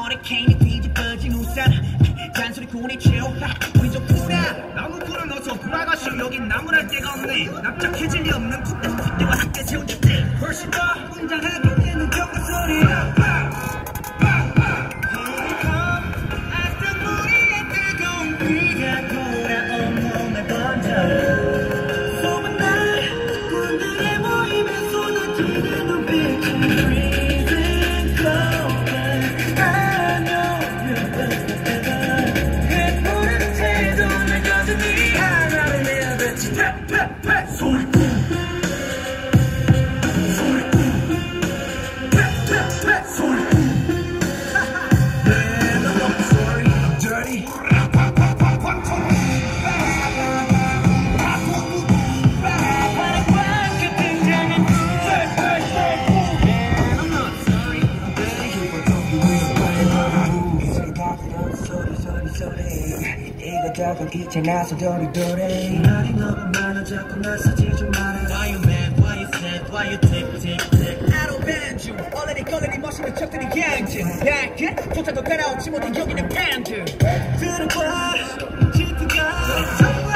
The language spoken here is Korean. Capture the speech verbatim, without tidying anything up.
허리케인이 뒤집어진 우산 잔소리 꾼이 최후 우리 좀 구라 나무 꾼은 어서 구라가시 여긴 나무랄 데가 없네 납작해질 리 없는 풋대와 함께 세운 주택 훨씬 더 웅장하게 되는 경고 소리 아스탄 우리의 뜨거운 비가 돌아온 몸에 번져 소문 날 꾼들의 모임에 쏟아지는 눈빛 귀찮아서 도리도리 말이 너무 많아 자꾸 나서지 좀 마라 Why you mad, why you sad, why you tick, tick, tick I don't bend you 얼레리 걸레리 멋있는 척들이 양진 약해 조차도 따라오지 못해 여기는 밴드 들어봐 지트가